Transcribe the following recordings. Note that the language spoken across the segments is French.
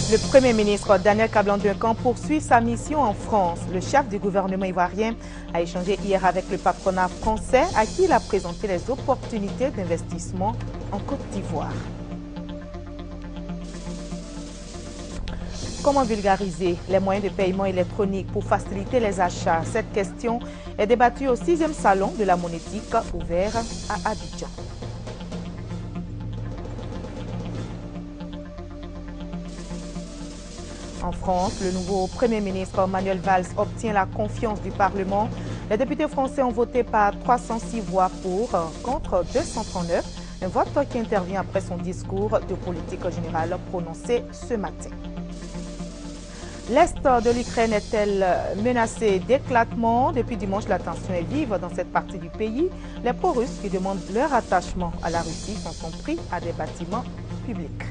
Le Premier ministre Daniel Kablan-Duncan poursuit sa mission en France. Le chef du gouvernement ivoirien a échangé hier avec le patronat français à qui il a présenté les opportunités d'investissement en Côte d'Ivoire. Comment vulgariser les moyens de paiement électronique pour faciliter les achats? Cette question est débattue au 6e salon de la monétique ouvert à Abidjan. En France, le nouveau Premier ministre Manuel Valls obtient la confiance du Parlement. Les députés français ont voté par 306 voix pour, contre 239. Un vote qui intervient après son discours de politique générale prononcé ce matin. L'Est de l'Ukraine est-elle menacée d'éclatement? Depuis dimanche, la tension est vive dans cette partie du pays. Les pro-russes qui demandent leur attachement à la Russie sont pris à des bâtiments publics.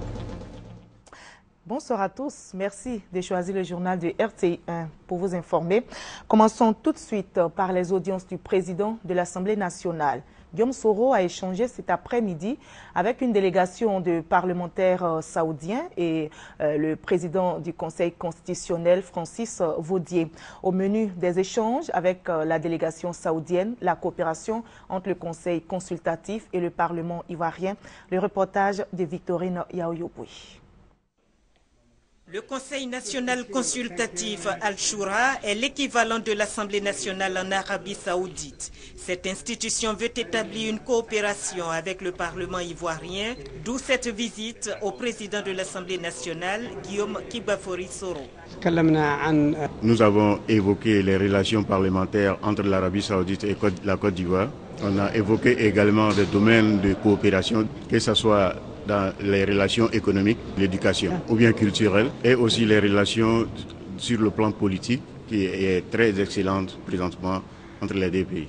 Bonsoir à tous. Merci de choisir le journal de RTI 1 pour vous informer. Commençons tout de suite par les audiences du président de l'Assemblée nationale. Guillaume Soro a échangé cet après-midi avec une délégation de parlementaires saoudiens et le président du Conseil constitutionnel, Francis Vaudier. Au menu des échanges avec la délégation saoudienne, la coopération entre le Conseil consultatif et le Parlement ivoirien. Le reportage de Victorine Yaoyoboui. Le Conseil national consultatif Al-Shura est l'équivalent de l'Assemblée nationale en Arabie saoudite. Cette institution veut établir une coopération avec le Parlement ivoirien, d'où cette visite au président de l'Assemblée nationale, Guillaume Kibafori Soro. Nous avons évoqué les relations parlementaires entre l'Arabie saoudite et la Côte d'Ivoire. On a évoqué également des domaines de coopération, que ce soit dans les relations économiques, l'éducation ou bien culturelle, et aussi les relations sur le plan politique qui est très excellente présentement entre les deux pays.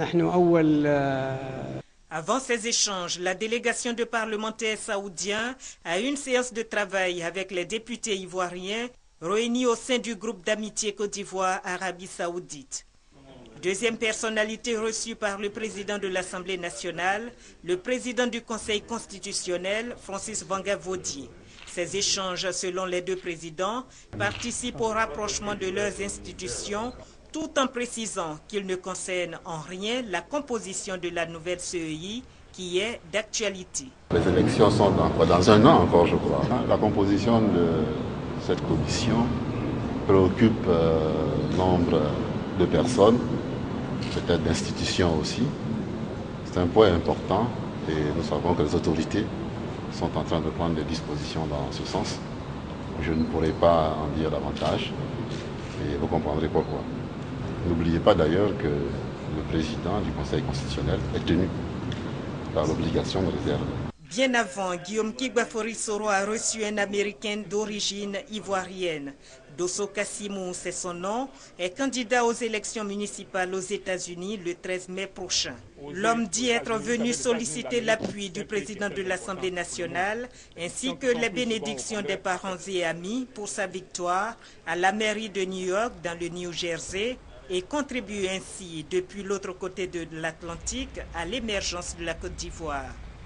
Avant ces échanges, la délégation de parlementaires saoudiens a eu une séance de travail avec les députés ivoiriens réunis au sein du groupe d'amitié Côte d'Ivoire-Arabie saoudite. Deuxième personnalité reçue par le président de l'Assemblée nationale, le président du Conseil constitutionnel, Francis Vaudier. Ces échanges, selon les deux présidents, participent au rapprochement de leurs institutions, tout en précisant qu'ils ne concernent en rien la composition de la nouvelle CEI, qui est d'actualité. Les élections sont dans un an encore, je crois. La composition de cette commission préoccupe nombre de personnes, peut-être d'institutions aussi. C'est un point important et nous savons que les autorités sont en train de prendre des dispositions dans ce sens. Je ne pourrai pas en dire davantage et vous comprendrez pourquoi. N'oubliez pas d'ailleurs que le président du Conseil constitutionnel est tenu par l'obligation de réserve. Bien avant, Guillaume Kibafori Soro a reçu un Américain d'origine ivoirienne. Dosso Kassimou, c'est son nom, est candidat aux élections municipales aux États-Unis le 13 mai prochain. L'homme dit être venu solliciter l'appui du président de l'Assemblée nationale ainsi que les bénédictions des parents et amis pour sa victoire à la mairie de New York dans le New Jersey et contribue ainsi depuis l'autre côté de l'Atlantique à l'émergence de la Côte d'Ivoire.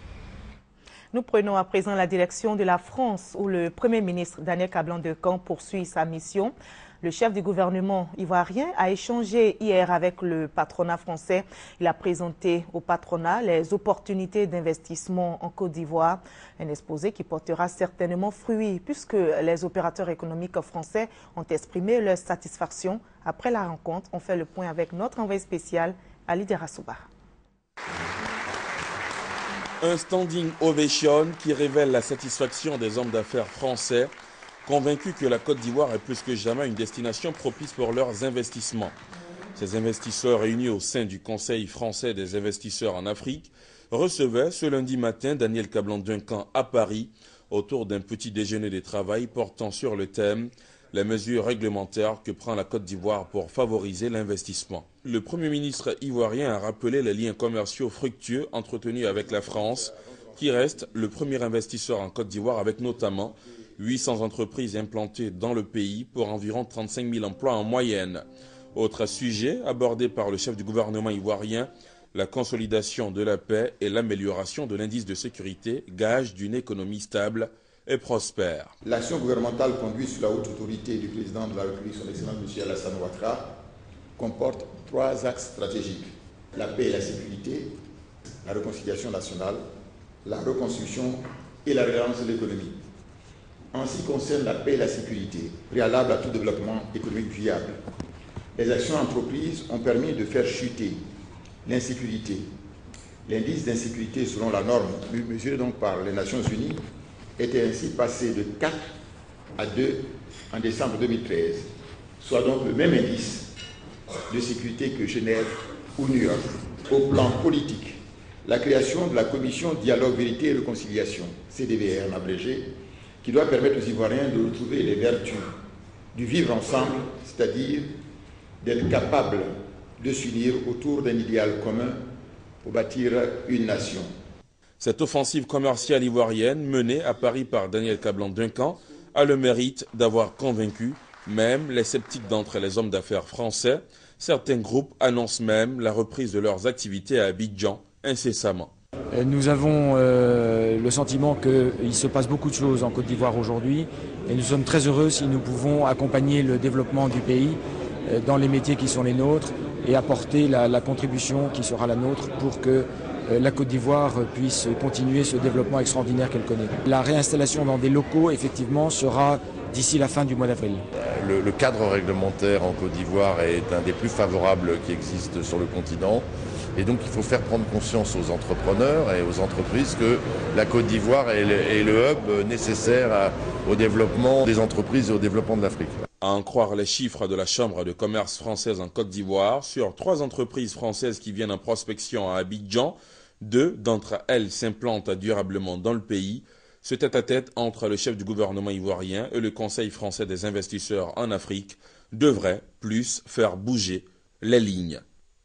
Nous prenons à présent la direction de la France où le Premier ministre Daniel Kablan-Duncan poursuit sa mission. Le chef du gouvernement ivoirien a échangé hier avec le patronat français. Il a présenté au patronat les opportunités d'investissement en Côte d'Ivoire. Un exposé qui portera certainement fruit puisque les opérateurs économiques français ont exprimé leur satisfaction. Après la rencontre, on fait le point avec notre envoyé spécial, Ali Derasouba. Un standing ovation qui révèle la satisfaction des hommes d'affaires français, convaincus que la Côte d'Ivoire est plus que jamais une destination propice pour leurs investissements. Ces investisseurs réunis au sein du Conseil français des investisseurs en Afrique recevaient ce lundi matin Daniel Kablan-Duncan à Paris autour d'un petit déjeuner de travail portant sur le thème « Les mesures réglementaires que prend la Côte d'Ivoire pour favoriser l'investissement ». Le Premier ministre ivoirien a rappelé les liens commerciaux fructueux entretenus avec la France, qui reste le premier investisseur en Côte d'Ivoire avec notamment 800 entreprises implantées dans le pays pour environ 35 000 emplois en moyenne. Autre sujet abordé par le chef du gouvernement ivoirien, la consolidation de la paix et l'amélioration de l'indice de sécurité, gage d'une économie stable et prospère. L'action gouvernementale conduite sous la haute autorité du président de la République, son Excellence M. Alassane Ouattara, comporte 3 axes stratégiques: la paix et la sécurité, la réconciliation nationale, la reconstruction et la relance de l'économie. En ce qui concerne la paix et la sécurité, préalable à tout développement économique viable, les actions entreprises ont permis de faire chuter l'insécurité. L'indice d'insécurité selon la norme mesurée donc par les Nations Unies était ainsi passé de 4 à 2 en décembre 2013, soit donc le même indice de sécurité que Genève ou New York. Au plan politique, la création de la commission Dialogue, Vérité et Réconciliation, CDVR en abrégé, qui doit permettre aux Ivoiriens de retrouver les vertus du vivre ensemble, c'est-à-dire d'être capables de s'unir autour d'un idéal commun pour bâtir une nation. Cette offensive commerciale ivoirienne menée à Paris par Daniel Kablan-Duncan a le mérite d'avoir convaincu même les sceptiques d'entre les hommes d'affaires français. Certains groupes annoncent même la reprise de leurs activités à Abidjan incessamment. Nous avons le sentiment qu'il se passe beaucoup de choses en Côte d'Ivoire aujourd'hui et nous sommes très heureux si nous pouvons accompagner le développement du pays dans les métiers qui sont les nôtres et apporter la contribution qui sera la nôtre pour que la Côte d'Ivoire puisse continuer ce développement extraordinaire qu'elle connaît. La réinstallation dans des locaux, effectivement, sera d'ici la fin du mois d'avril. Le cadre réglementaire en Côte d'Ivoire est un des plus favorables qui existent sur le continent. Et donc il faut faire prendre conscience aux entrepreneurs et aux entreprises que la Côte d'Ivoire est le hub nécessaire au développement des entreprises et au développement de l'Afrique. À en croire les chiffres de la Chambre de commerce française en Côte d'Ivoire, sur 3 entreprises françaises qui viennent en prospection à Abidjan, 2 d'entre elles s'implantent durablement dans le pays. Ce tête-à-tête entre le chef du gouvernement ivoirien et le Conseil français des investisseurs en Afrique devrait plus faire bouger les lignes.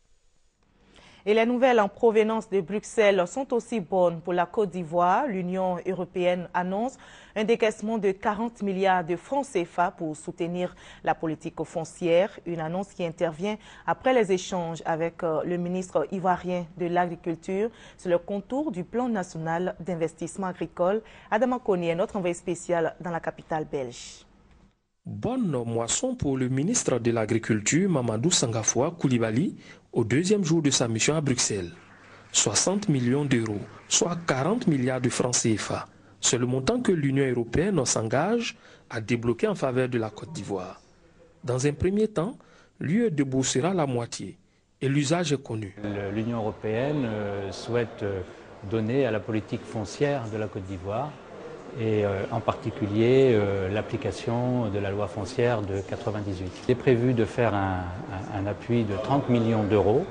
Et les nouvelles en provenance de Bruxelles sont aussi bonnes pour la Côte d'Ivoire. L'Union européenne annonce un décaissement de 40 milliards de francs CFA pour soutenir la politique foncière. Une annonce qui intervient après les échanges avec le ministre ivoirien de l'Agriculture sur le contour du plan national d'investissement agricole. Adama Koni est notre envoyé spécial dans la capitale belge. Bonne moisson pour le ministre de l'Agriculture, Mamadou Sangafoua Koulibaly, au 2e jour de sa mission à Bruxelles. 60 millions d'euros, soit 40 milliards de francs CFA. C'est le montant que l'Union européenne s'engage à débloquer en faveur de la Côte d'Ivoire. Dans un premier temps, l'UE déboursera la moitié et l'usage est connu. L'Union européenne souhaite donner à la politique foncière de la Côte d'Ivoire et en particulier l'application de la loi foncière de 1998. Il est prévu de faire un appui de 30 millions d'euros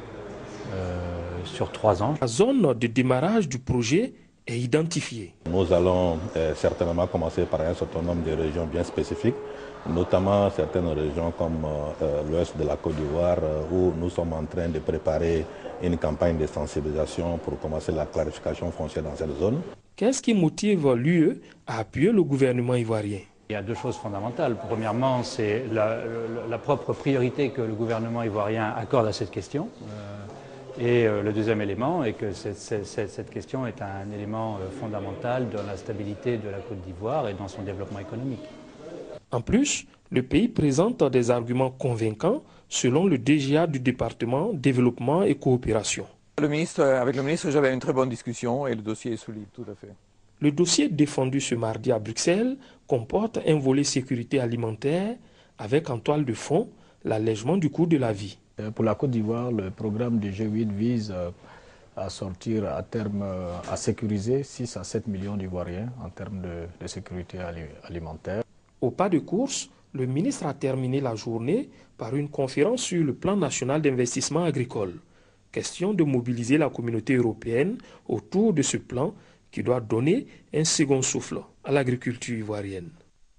sur 3 ans. La zone de démarrage du projet est identifiée. Nous allons certainement commencer par un certain nombre de régions bien spécifiques, notamment certaines régions comme l'ouest de la Côte d'Ivoire où nous sommes en train de préparer une campagne de sensibilisation pour commencer la clarification foncière dans cette zone. Qu'est-ce qui motive l'UE à appuyer le gouvernement ivoirien? Il y a 2 choses fondamentales. Premièrement, c'est la propre priorité que le gouvernement ivoirien accorde à cette question. Et le deuxième élément est que cette question est un élément fondamental dans la stabilité de la Côte d'Ivoire et dans son développement économique. En plus, le pays présente des arguments convaincants selon le DGA du département Développement et Coopération. Avec le ministre, j'avais une très bonne discussion et le dossier est solide, tout à fait. Le dossier défendu ce mardi à Bruxelles comporte un volet sécurité alimentaire avec en toile de fond l'allègement du coût de la vie. Pour la Côte d'Ivoire, le programme du G8 vise à sortir à terme, à sécuriser 6 à 7 millions d'Ivoiriens en termes de sécurité alimentaire. Au pas de course, le ministre a terminé la journée par une conférence sur le plan national d'investissement agricole. Question de mobiliser la communauté européenne autour de ce plan qui doit donner un second souffle à l'agriculture ivoirienne.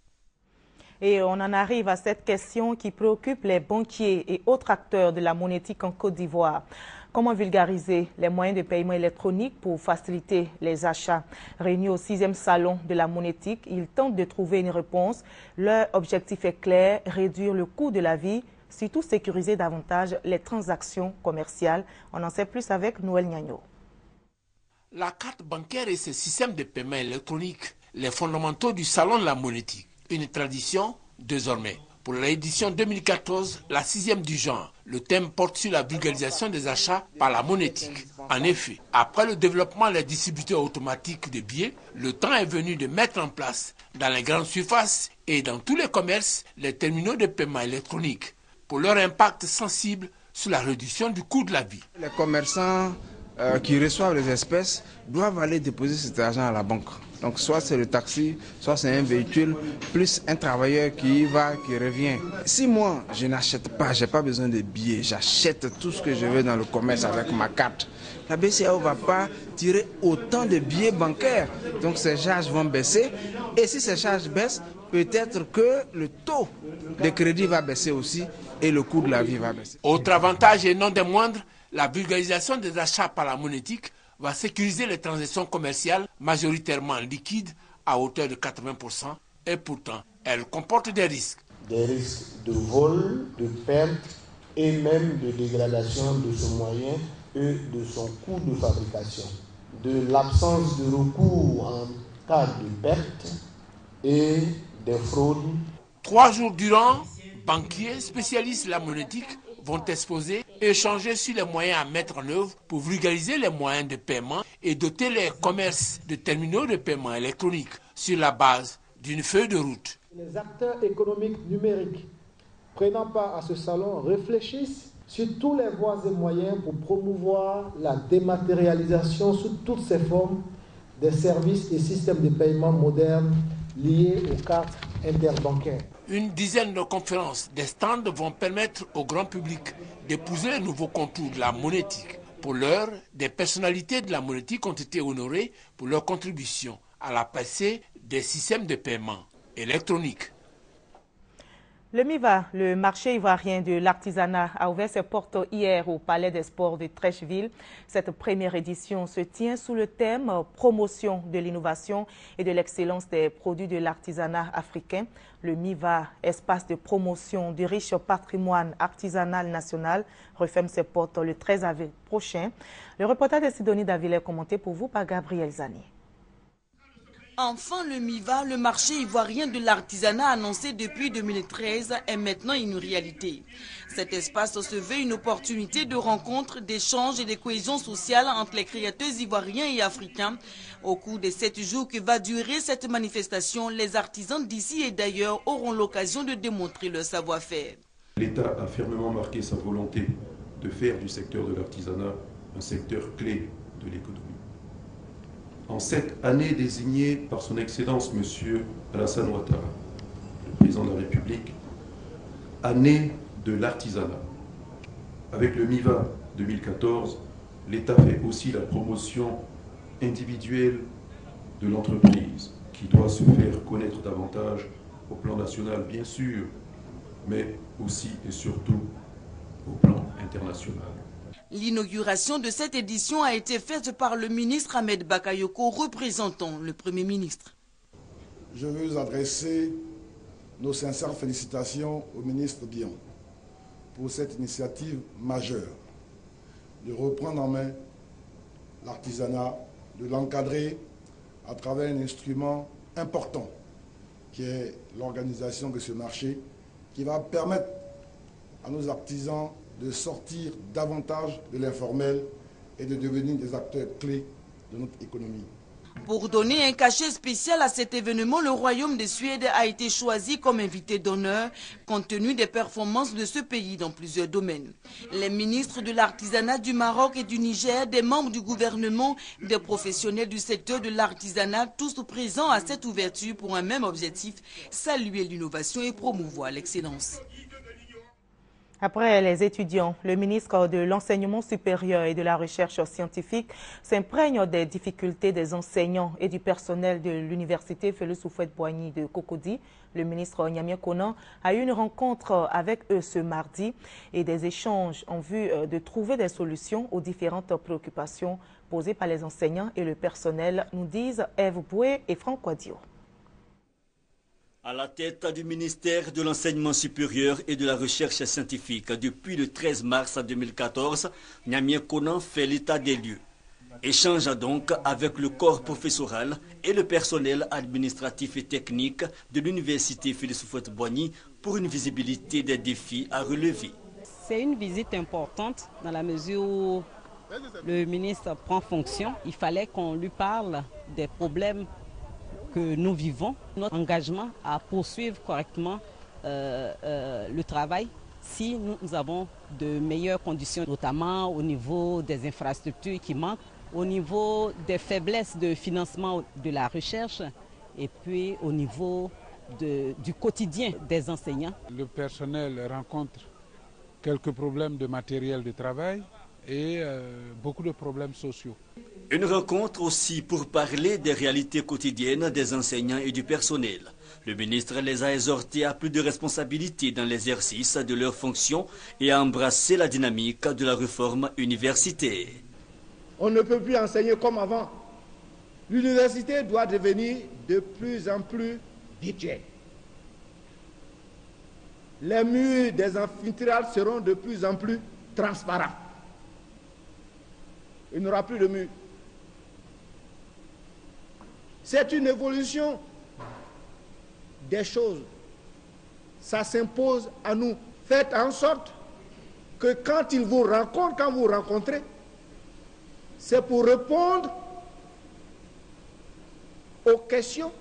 Et on en arrive à cette question qui préoccupe les banquiers et autres acteurs de la monétique en Côte d'Ivoire. Comment vulgariser les moyens de paiement électronique pour faciliter les achats? Réunis au 6e salon de la monétique, ils tentent de trouver une réponse. Leur objectif est clair, réduire le coût de la vie, surtout sécuriser davantage les transactions commerciales. On en sait plus avec Noël Nyagno. La carte bancaire et ses systèmes de paiement électronique les fondamentaux du Salon de la monétique. Une tradition désormais. Pour l'édition 2014, la 6e du genre, le thème porte sur la vulgarisation des achats par la monétique. En effet, après le développement des distributeurs automatiques de billets, le temps est venu de mettre en place dans les grandes surfaces et dans tous les commerces les terminaux de paiement électronique pour leur impact sensible sur la réduction du coût de la vie. Les commerçants qui reçoivent les espèces doivent aller déposer cet argent à la banque. Donc soit c'est le taxi, soit c'est un véhicule, plus un travailleur qui y va, qui revient. Si moi, je n'achète pas, je n'ai pas besoin de billets, j'achète tout ce que je veux dans le commerce avec ma carte, la BCEAO ne va pas tirer autant de billets bancaires. Donc ces charges vont baisser. Et si ces charges baissent, peut-être que le taux de crédit va baisser aussi et le coût de la vie va baisser. Autre avantage et non des moindres, la vulgarisation des achats par la monétique va sécuriser les transactions commerciales majoritairement liquides à hauteur de 80% et pourtant, elle comporte des risques. Des risques de vol, de perte et même de dégradation de ce moyen et de son coût de fabrication. De l'absence de recours en cas de perte et des fraudes. 3 jours durant, banquiers spécialistes de la monétique vont exposer et échanger sur les moyens à mettre en œuvre pour vulgariser les moyens de paiement et doter les commerces de terminaux de paiement électroniques sur la base d'une feuille de route. Les acteurs économiques numériques prenant part à ce salon réfléchissent sur tous les voies et moyens pour promouvoir la dématérialisation sous toutes ses formes des services et systèmes de paiement modernes liés aux cartes interbancaires. Une dizaine de conférences, des stands vont permettre au grand public d'épouser les nouveaux contours de la monétique. Pour l'heure, des personnalités de la monétique ont été honorées pour leur contribution à la percée des systèmes de paiement électroniques. Le MIVA, le marché ivoirien de l'artisanat, a ouvert ses portes hier au Palais des Sports de Trècheville. Cette première édition se tient sous le thème « Promotion de l'innovation et de l'excellence des produits de l'artisanat africain ». Le MIVA, espace de promotion du riche patrimoine artisanal national, referme ses portes le 13 avril prochain. Le reportage de Sidonie Davila est commenté pour vous par Gabriel Zani. Enfin, le MIVA, le marché ivoirien de l'artisanat annoncé depuis 2013, est maintenant une réalité. Cet espace se veut une opportunité de rencontre, d'échange et de cohésion sociale entre les créateurs ivoiriens et africains. Au cours des 7 jours que va durer cette manifestation, les artisans d'ici et d'ailleurs auront l'occasion de démontrer leur savoir-faire. L'État a fermement marqué sa volonté de faire du secteur de l'artisanat un secteur clé de l'économie. En cette année désignée par son Excellence M. Alassane Ouattara, le président de la République, année de l'artisanat. Avec le MIVA 2014, l'État fait aussi la promotion individuelle de l'entreprise, qui doit se faire connaître davantage au plan national, bien sûr, mais aussi et surtout au plan international. L'inauguration de cette édition a été faite par le ministre Ahmed Bakayoko, représentant le Premier ministre. Je veux adresser nos sincères félicitations au ministre Bion pour cette initiative majeure de reprendre en main l'artisanat, de l'encadrer à travers un instrument important qui est l'organisation de ce marché qui va permettre à nos artisans de sortir davantage de l'informel et de devenir des acteurs clés de notre économie. Pour donner un cachet spécial à cet événement, le Royaume de Suède a été choisi comme invité d'honneur compte tenu des performances de ce pays dans plusieurs domaines. Les ministres de l'artisanat du Maroc et du Niger, des membres du gouvernement, des professionnels du secteur de l'artisanat, tous présents à cette ouverture pour un même objectif, saluer l'innovation et promouvoir l'excellence. Après les étudiants, le ministre de l'Enseignement supérieur et de la Recherche scientifique s'imprègne des difficultés des enseignants et du personnel de l'université Félix Houphouët-Boigny de Cocody. Le ministre Niamey Konan a eu une rencontre avec eux ce mardi et des échanges en vue de trouver des solutions aux différentes préoccupations posées par les enseignants et le personnel, nous disent Ève Boué et Franck Quadio. À la tête du ministère de l'Enseignement supérieur et de la Recherche scientifique, depuis le 13 mars 2014, Niamey Konan fait l'état des lieux. échangea donc avec le corps professoral et le personnel administratif et technique de l'université Félix Houphouët-Boigny pour une visibilité des défis à relever. C'est une visite importante dans la mesure où le ministre prend fonction. Il fallait qu'on lui parle des problèmes que nous vivons, notre engagement à poursuivre correctement le travail si nous avons de meilleures conditions, notamment au niveau des infrastructures qui manquent, au niveau des faiblesses de financement de la recherche et puis au niveau du quotidien des enseignants. Le personnel rencontre quelques problèmes de matériel de travail et beaucoup de problèmes sociaux. Une rencontre aussi pour parler des réalités quotidiennes des enseignants et du personnel. Le ministre les a exhortés à plus de responsabilité dans l'exercice de leurs fonctions et à embrasser la dynamique de la réforme universitaire. On ne peut plus enseigner comme avant. L'université doit devenir de plus en plus virtuelle. Les murs des amphithéâtres seront de plus en plus transparents. Il n'y aura plus de murs. C'est une évolution des choses. Ça s'impose à nous. Faites en sorte que quand ils vous rencontrent, quand vous rencontrez, c'est pour répondre aux questions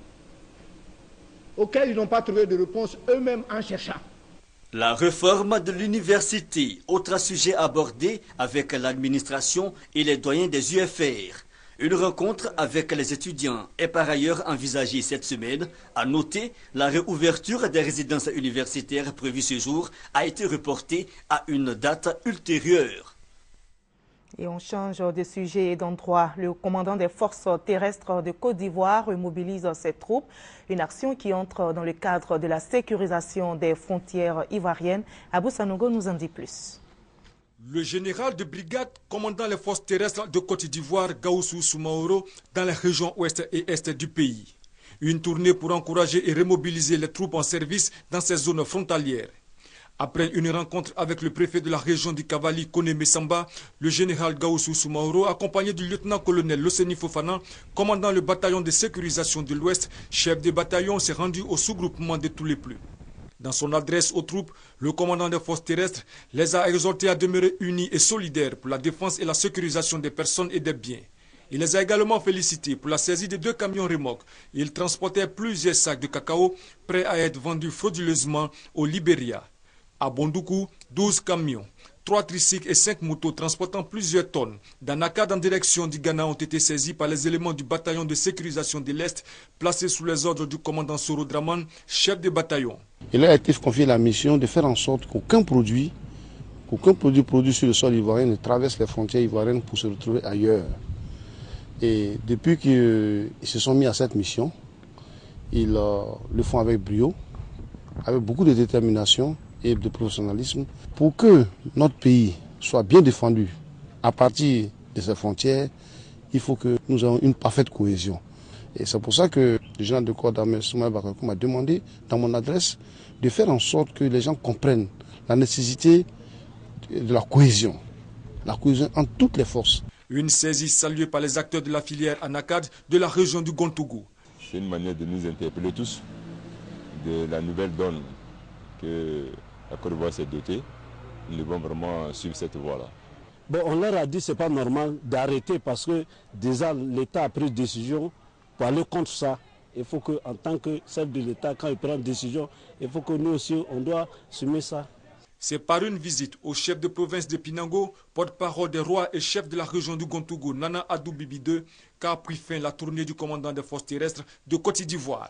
auxquelles ils n'ont pas trouvé de réponse eux-mêmes en cherchant. La réforme de l'université, autre sujet abordé avec l'administration et les doyens des UFR. Une rencontre avec les étudiants est par ailleurs envisagée cette semaine. À noter, la réouverture des résidences universitaires prévues ce jour a été reportée à une date ultérieure. Et on change de sujet et d'endroit. Le commandant des forces terrestres de Côte d'Ivoire mobilise ses troupes. Une action qui entre dans le cadre de la sécurisation des frontières ivoiriennes. Abou Sanogo nous en dit plus. Le général de brigade commandant les forces terrestres de Côte d'Ivoire, Gaoussou Soumaoro, dans les régions ouest et est du pays. Une tournée pour encourager et remobiliser les troupes en service dans ces zones frontalières. Après une rencontre avec le préfet de la région du Cavali, Kone Messamba, le général Gaoussou Soumaoro, accompagné du lieutenant-colonel Loseni Fofana, commandant le bataillon de sécurisation de l'Ouest, chef de bataillon, s'est rendu au sous-groupement de tous les plus. Dans son adresse aux troupes, le commandant des forces terrestres les a exhortés à demeurer unis et solidaires pour la défense et la sécurisation des personnes et des biens. Il les a également félicités pour la saisie de 2 camions remorques. Ils transportaient plusieurs sacs de cacao prêts à être vendus frauduleusement au Libéria. À Bondoukou, 12 camions, 3 tricycles et 5 motos transportant plusieurs tonnes d'anacades en direction du Ghana ont été saisis par les éléments du bataillon de sécurisation de l'Est, placés sous les ordres du commandant Soro Draman, chef de bataillon. Il a été confié la mission de faire en sorte qu'aucun produit produit sur le sol ivoirien ne traverse les frontières ivoiriennes pour se retrouver ailleurs. Et depuis qu'ils se sont mis à cette mission, ils le font avec brio, avec beaucoup de détermination et de professionnalisme, pour que notre pays soit bien défendu à partir de ses frontières. Il faut que nous ayons une parfaite cohésion. Et c'est pour ça que le général de corps d'armée Soumaïla Bakakou m'a demandé, dans mon adresse, de faire en sorte que les gens comprennent la nécessité de la cohésion entre toutes les forces. Une saisie saluée par les acteurs de la filière Anacad de la région du Gontougou. C'est une manière de nous interpeller tous de la nouvelle donne que la Côte d'Ivoire s'est dotée. Nous devons vraiment suivre cette voie-là. Bon, on leur a dit que ce n'est pas normal d'arrêter parce que déjà l'État a pris décision pour aller contre ça. Il faut qu'en tant que chef de l'État, quand il prend une décision, il faut que nous aussi, on doit assumer ça. C'est par une visite au chef de province de Pinango, porte-parole des rois et chef de la région du Gontougou, Nana Adou Bibi II, qu'a pris fin la tournée du commandant des forces terrestres de Côte d'Ivoire.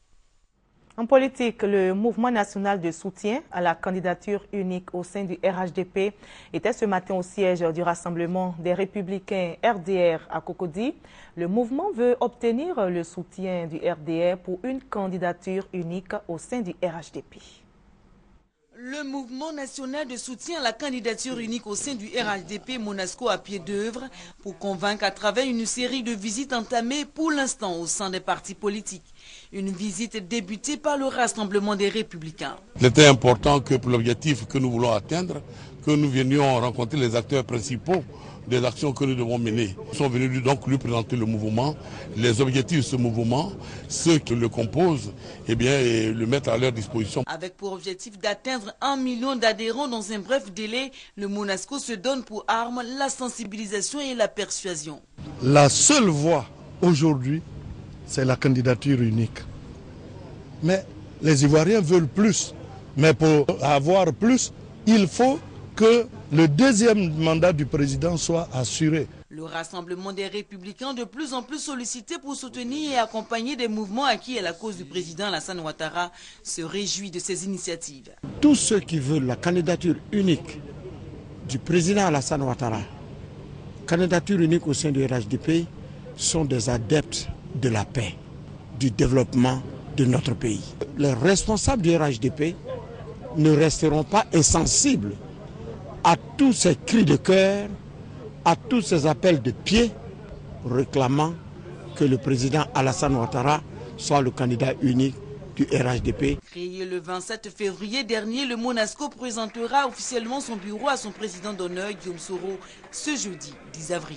En politique, le mouvement national de soutien à la candidature unique au sein du RHDP était ce matin au siège du Rassemblement des Républicains RDR à Cocody. Le mouvement veut obtenir le soutien du RDR pour une candidature unique au sein du RHDP. Le mouvement national de soutien à la candidature unique au sein du RHDP Monasco à pied d'œuvre pour convaincre à travers une série de visites entamées pour l'instant au sein des partis politiques. Une visite débutée par le Rassemblement des Républicains. Il était important que pour l'objectif que nous voulons atteindre, que nous venions rencontrer les acteurs principaux des actions que nous devons mener. Nous sommes venus donc lui présenter le mouvement, les objectifs de ce mouvement, ceux qui le composent, et le mettre à leur disposition. Avec pour objectif d'atteindre 1 million d'adhérents dans un bref délai, le Monasco se donne pour arme la sensibilisation et la persuasion. La seule voie aujourd'hui, c'est la candidature unique. Mais les Ivoiriens veulent plus. Mais pour avoir plus, il faut que le deuxième mandat du président soit assuré. Le Rassemblement des Républicains, de plus en plus sollicité pour soutenir et accompagner des mouvements acquis à la cause du président Alassane Ouattara, se réjouit de ces initiatives. Tous ceux qui veulent la candidature unique du président Alassane Ouattara, candidature unique au sein du RHDP, sont des adeptes de la paix, du développement de notre pays. Les responsables du RHDP ne resteront pas insensibles à tous ces cris de cœur, à tous ces appels de pied réclamant que le président Alassane Ouattara soit le candidat unique du RHDP. Créé le 27 février dernier, le Monasco présentera officiellement son bureau à son président d'honneur, Guillaume Soro, ce jeudi 10 avril.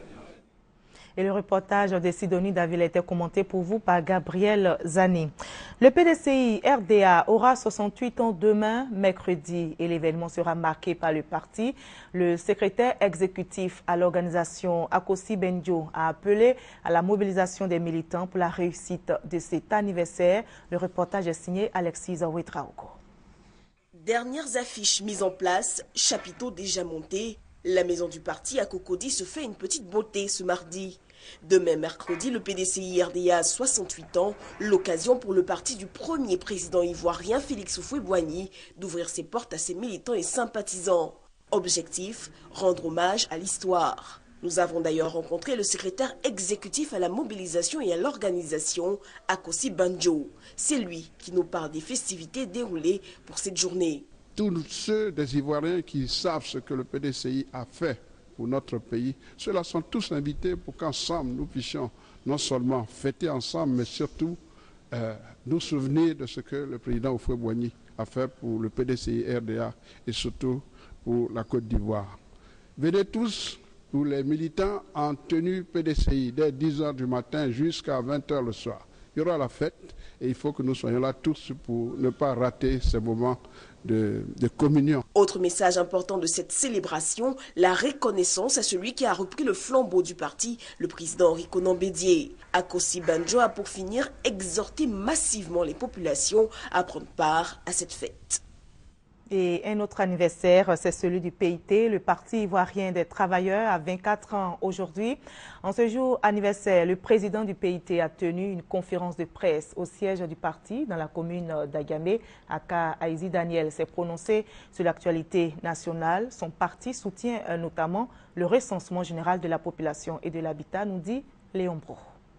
Et le reportage de Sidonie Davila était commenté pour vous par Gabriel Zani. Le PDCI RDA aura 68 ans demain, mercredi, et l'événement sera marqué par le parti. Le secrétaire exécutif à l'organisation Akosi Benjo a appelé à la mobilisation des militants pour la réussite de cet anniversaire. Le reportage est signé Alexis Ouedraogo. Dernières affiches mises en place, chapiteaux déjà montés. La maison du parti à Cocody se fait une petite beauté ce mardi. Demain mercredi, le PDCI RDA a 68 ans, l'occasion pour le parti du premier président ivoirien Félix Houphouët-Boigny d'ouvrir ses portes à ses militants et sympathisants. Objectif, rendre hommage à l'histoire. Nous avons d'ailleurs rencontré le secrétaire exécutif à la mobilisation et à l'organisation, Akosi Benjo. C'est lui qui nous parle des festivités déroulées pour cette journée. Tous ceux des Ivoiriens qui savent ce que le PDCI a fait pour notre pays, ceux-là sont tous invités pour qu'ensemble nous puissions non seulement fêter ensemble, mais surtout nous souvenir de ce que le président Houphouët-Boigny a fait pour le PDCI RDA et surtout pour la Côte d'Ivoire. Venez tous, tous les militants en tenue PDCI, dès 10 h du matin jusqu'à 20 h le soir. Il y aura la fête et il faut que nous soyons là tous pour ne pas rater ces moments de communion. Autre message important de cette célébration, la reconnaissance à celui qui a repris le flambeau du parti, le président Henri Konan Bédié. Akosi Benjo a pour finir exhorté massivement les populations à prendre part à cette fête. Et un autre anniversaire, c'est celui du PIT, le Parti ivoirien des travailleurs, à 24 ans aujourd'hui. En ce jour anniversaire, le président du PIT a tenu une conférence de presse au siège du parti dans la commune d'Agamé. Aka Aïzi Daniel s'est prononcé sur l'actualité nationale. Son parti soutient notamment le recensement général de la population et de l'habitat, nous dit Léon Bro.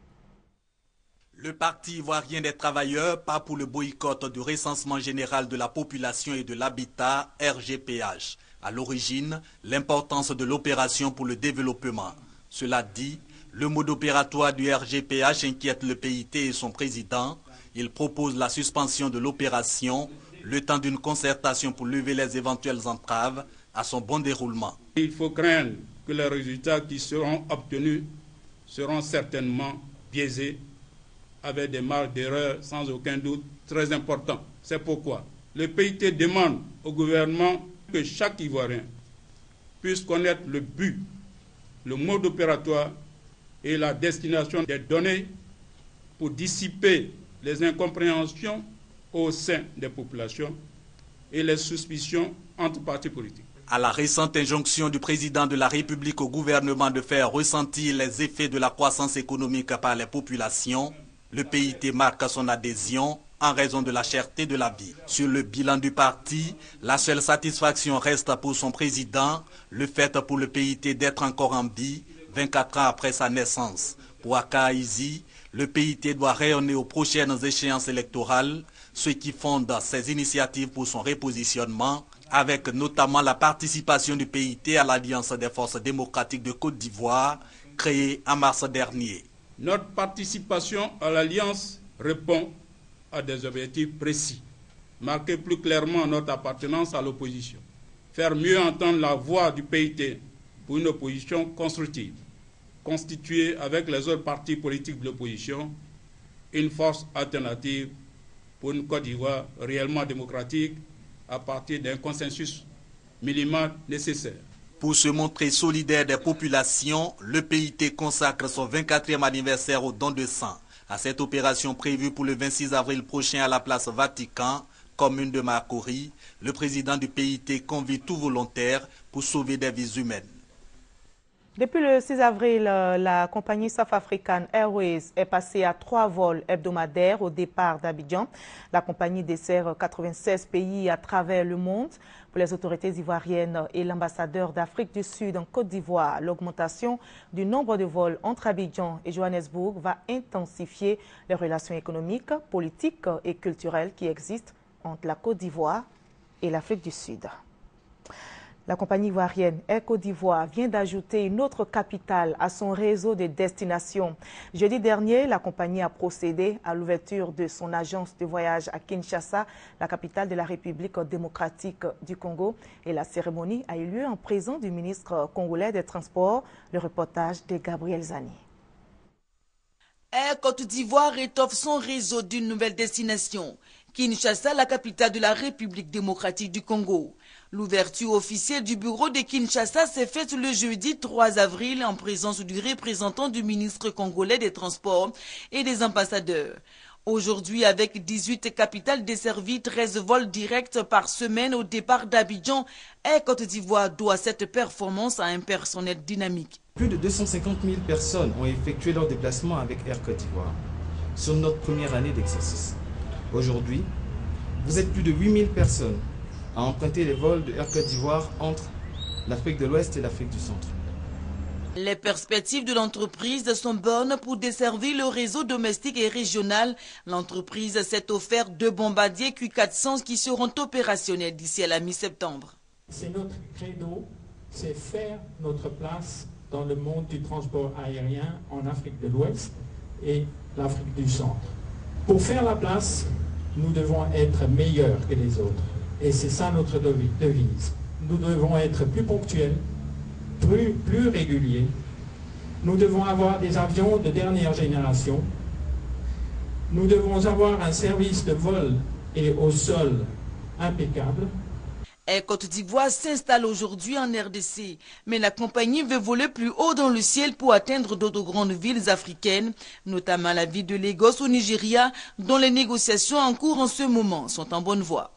Le Parti ivoirien des travailleurs part pour le boycott du recensement général de la population et de l'habitat, RGPH. À l'origine, l'importance de l'opération pour le développement. Cela dit, le mode opératoire du RGPH inquiète le PIT et son président. Il propose la suspension de l'opération, le temps d'une concertation pour lever les éventuelles entraves à son bon déroulement. Il faut craindre que les résultats qui seront obtenus seront certainement biaisés, avec des marges d'erreur sans aucun doute très importants. C'est pourquoi le PIT demande au gouvernement que chaque Ivoirien puisse connaître le but, le mode opératoire et la destination des données pour dissiper les incompréhensions au sein des populations et les suspicions entre partis politiques. À la récente injonction du président de la République au gouvernement de faire ressentir les effets de la croissance économique par les populations, le PIT marque son adhésion en raison de la cherté de la vie. Sur le bilan du parti, la seule satisfaction reste pour son président, le fait pour le PIT d'être encore en vie 24 ans après sa naissance. Pour Aka Aïzi, le PIT doit rayonner aux prochaines échéances électorales, ce qui fonde ses initiatives pour son repositionnement, avec notamment la participation du PIT à l'Alliance des forces démocratiques de Côte d'Ivoire, créée en mars dernier. Notre participation à l'Alliance répond à des objectifs précis. Marquer plus clairement notre appartenance à l'opposition. Faire mieux entendre la voix du PIT pour une opposition constructive. Constituer avec les autres partis politiques de l'opposition une force alternative pour une Côte d'Ivoire réellement démocratique à partir d'un consensus minimal nécessaire. Pour se montrer solidaire des populations, le PIT consacre son 24e anniversaire au don de sang. À cette opération prévue pour le 26 avril prochain à la place Vatican, commune de Makori, le président du PIT convie tout volontaire pour sauver des vies humaines. Depuis le 6 avril, la compagnie South African Airways est passée à 3 vols hebdomadaires au départ d'Abidjan. La compagnie dessert 96 pays à travers le monde. Pour les autorités ivoiriennes et l'ambassadeur d'Afrique du Sud en Côte d'Ivoire, l'augmentation du nombre de vols entre Abidjan et Johannesburg va intensifier les relations économiques, politiques et culturelles qui existent entre la Côte d'Ivoire et l'Afrique du Sud. La compagnie ivoirienne Air Côte d'Ivoire vient d'ajouter une autre capitale à son réseau de destinations. Jeudi dernier, la compagnie a procédé à l'ouverture de son agence de voyage à Kinshasa, la capitale de la République démocratique du Congo. Et la cérémonie a eu lieu en présence du ministre congolais des Transports. Le reportage de Gabriel Zani. Air Côte d'Ivoire étoffe son réseau d'une nouvelle destination. Kinshasa, la capitale de la République démocratique du Congo. L'ouverture officielle du bureau de Kinshasa s'est faite le jeudi 3 avril en présence du représentant du ministre congolais des Transports et des ambassadeurs. Aujourd'hui, avec 18 capitales desservies, 13 vols directs par semaine au départ d'Abidjan, Air Côte d'Ivoire doit cette performance à un personnel dynamique. Plus de 250 000 personnes ont effectué leur déplacement avec Air Côte d'Ivoire sur notre première année d'exercice. Aujourd'hui, vous êtes plus de 8 000 personnes à emprunter les vols de Air Côte d'Ivoire entre l'Afrique de l'Ouest et l'Afrique du Centre. Les perspectives de l'entreprise sont bonnes pour desservir le réseau domestique et régional. L'entreprise s'est offert 2 bombardiers Q400 qui seront opérationnels d'ici à la mi-septembre. C'est notre credo, c'est faire notre place dans le monde du transport aérien en Afrique de l'Ouest et l'Afrique du Centre. Pour faire la place, nous devons être meilleurs que les autres. Et c'est ça notre devise. Nous devons être plus ponctuels, plus réguliers. Nous devons avoir des avions de dernière génération. Nous devons avoir un service de vol et au sol impeccable. Air Côte d'Ivoire s'installe aujourd'hui en RDC, mais la compagnie veut voler plus haut dans le ciel pour atteindre d'autres grandes villes africaines, notamment la ville de Lagos au Nigeria, dont les négociations en cours en ce moment sont en bonne voie.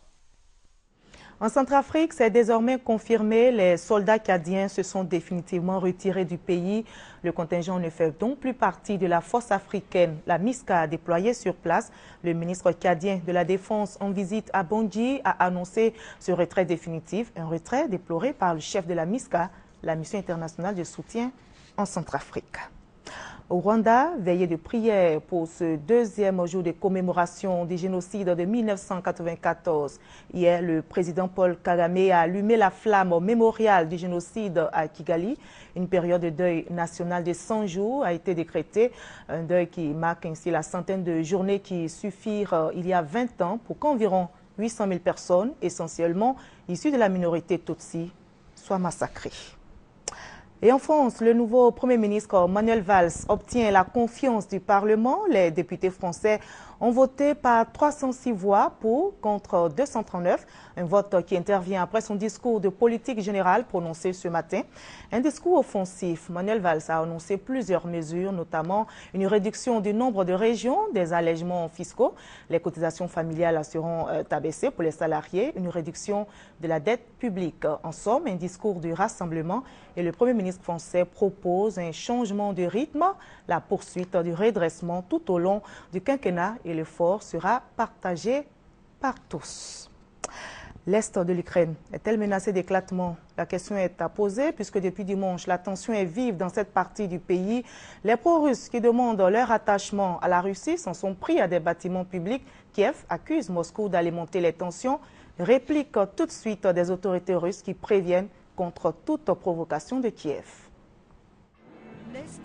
En Centrafrique, c'est désormais confirmé, les soldats tchadiens se sont définitivement retirés du pays. Le contingent ne fait donc plus partie de la force africaine, la MISCA déployée sur place. Le ministre tchadien de la Défense en visite à Bangui a annoncé ce retrait définitif, un retrait déploré par le chef de la MISCA, la mission internationale de soutien en Centrafrique. Au Rwanda, veillée de prière pour ce 2e jour de commémoration du génocide de 1994. Hier, le président Paul Kagame a allumé la flamme au mémorial du génocide à Kigali. Une période de deuil national de 100 jours a été décrétée, un deuil qui marque ainsi la centaine de journées qui suffirent il y a 20 ans pour qu'environ 800 000 personnes, essentiellement issues de la minorité Tutsi, soient massacrées. Et en France, le nouveau Premier ministre Manuel Valls obtient la confiance du Parlement. Les députés français ont voté par 306 voix pour, contre 239. Un vote qui intervient après son discours de politique générale prononcé ce matin. Un discours offensif. Manuel Valls a annoncé plusieurs mesures, notamment une réduction du nombre de régions, des allègements fiscaux. Les cotisations familiales seront abaissées pour les salariés, une réduction de la dette publique. En somme, un discours du rassemblement. Et le Premier ministre français propose un changement de rythme, la poursuite du redressement tout au long du quinquennat et l'effort sera partagé par tous. L'Est de l'Ukraine est-elle menacée d'éclatement? La question est à poser puisque depuis dimanche, la tension est vive dans cette partie du pays. Les pro-russes qui demandent leur attachement à la Russie s'en sont pris à des bâtiments publics. Kiev accuse Moscou d'alimenter les tensions, réplique tout de suite des autorités russes qui préviennent contre toute provocation de Kiev. L'Est de l'Ukraine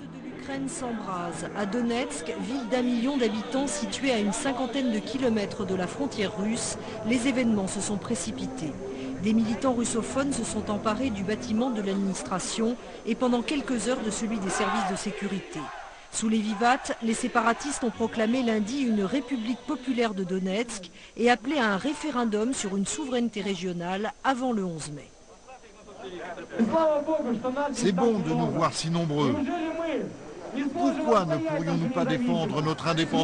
l'Ukraine s'embrase. À Donetsk, ville d'1 million d'habitants située à une cinquantaine de kilomètres de la frontière russe, les événements se sont précipités. Des militants russophones se sont emparés du bâtiment de l'administration et pendant quelques heures de celui des services de sécurité. Sous les vivates, les séparatistes ont proclamé lundi une république populaire de Donetsk et appelé à un référendum sur une souveraineté régionale avant le 11 mai. C'est bon de nous voir si nombreux. Pourquoi ne pourrions-nous pas défendre notre indépendance ?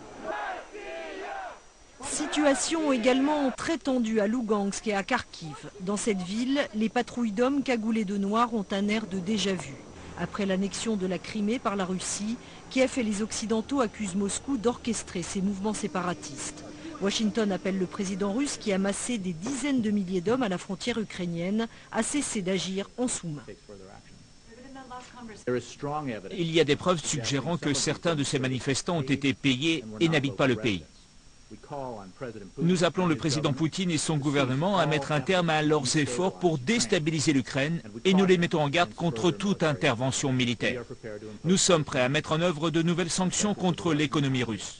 Situation également très tendue à Lougansk et à Kharkiv. Dans cette ville, les patrouilles d'hommes cagoulés de noir ont un air de déjà-vu. Après l'annexion de la Crimée par la Russie, Kiev et les Occidentaux accusent Moscou d'orchestrer ces mouvements séparatistes. Washington appelle le président russe, qui a massé des dizaines de milliers d'hommes à la frontière ukrainienne, à cesser d'agir en sous-main. Il y a des preuves suggérant que certains de ces manifestants ont été payés et n'habitent pas le pays. Nous appelons le président Poutine et son gouvernement à mettre un terme à leurs efforts pour déstabiliser l'Ukraine et nous les mettons en garde contre toute intervention militaire. Nous sommes prêts à mettre en œuvre de nouvelles sanctions contre l'économie russe.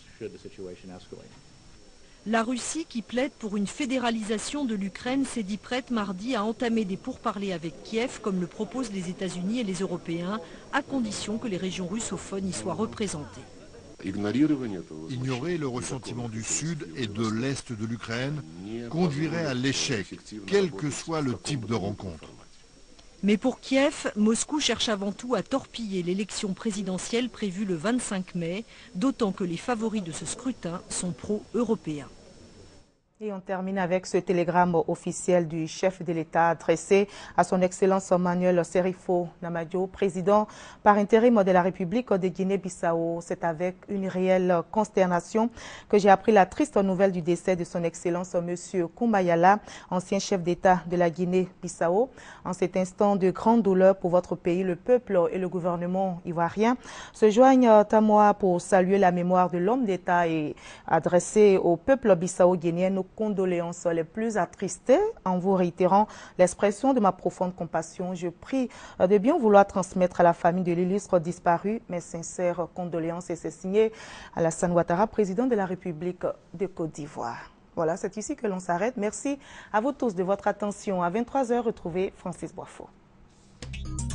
La Russie, qui plaide pour une fédéralisation de l'Ukraine, s'est dit prête mardi à entamer des pourparlers avec Kiev, comme le proposent les États-Unis et les Européens, à condition que les régions russophones y soient représentées. Ignorer le ressentiment du sud et de l'est de l'Ukraine conduirait à l'échec, quel que soit le type de rencontre. Mais pour Kiev, Moscou cherche avant tout à torpiller l'élection présidentielle prévue le 25 mai, d'autant que les favoris de ce scrutin sont pro-européens. Et on termine avec ce télégramme officiel du chef de l'État adressé à son Excellence Manuel Serifo Namadio, président par intérim de la République de Guinée-Bissau. C'est avec une réelle consternation que j'ai appris la triste nouvelle du décès de son Excellence M. Koumayala, ancien chef d'État de la Guinée-Bissau. En cet instant de grande douleur pour votre pays, le peuple et le gouvernement ivoirien se joignent à moi pour saluer la mémoire de l'homme d'État et adresser au peuple bissau-guinéen nos condoléances les plus attristées en vous réitérant l'expression de ma profonde compassion. Je prie de bien vouloir transmettre à la famille de l'illustre disparu mes sincères condoléances et c'est signé Alassane Ouattara, président de la République de Côte d'Ivoire. Voilà, c'est ici que l'on s'arrête. Merci à vous tous de votre attention. À 23h, retrouvez Francis Boifo.